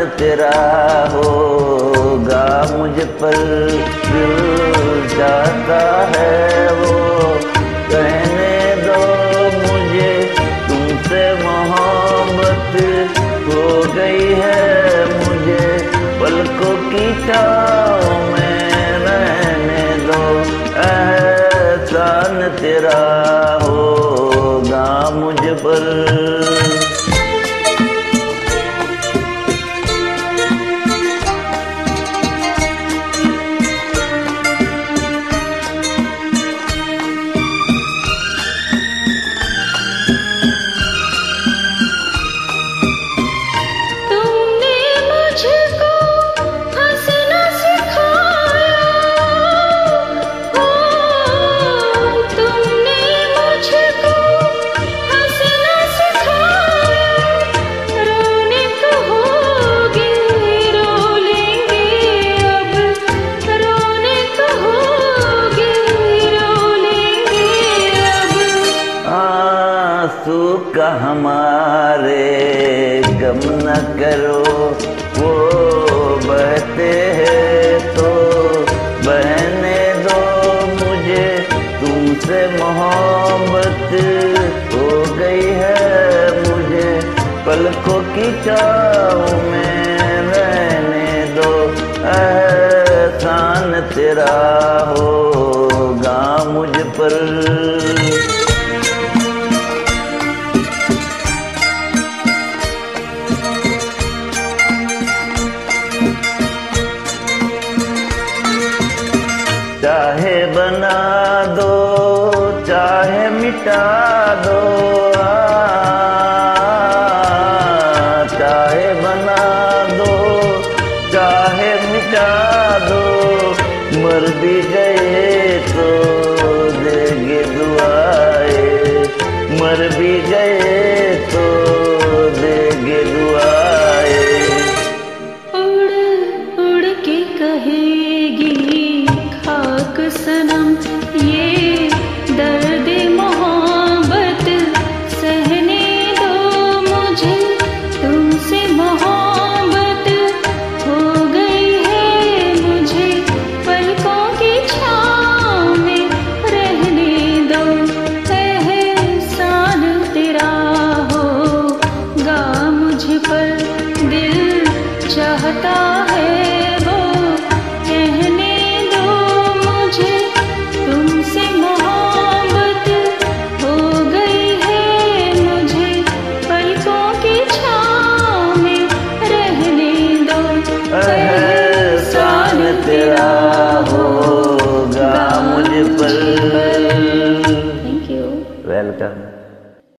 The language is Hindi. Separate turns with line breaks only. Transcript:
तेरा होगा मुझ पर दिल जाता है वो कहने दो मुझे तुमसे मोहब्बत हो गई है मुझे पलकों की छाँव में रहने दो एहसान तेरा होगा मुझ पर। आंसू का हमारे गम न करो वो बहते हैं तो बहने दो मुझे तुमसे मोहब्बत हो गई है मुझे पलकों की छाँव में रहने दो एहसान तेरा होगा मुझ पर। चाहे बना दो चाहे मिटा दो चाहे बना दो चाहे मिटा दो मर भी गए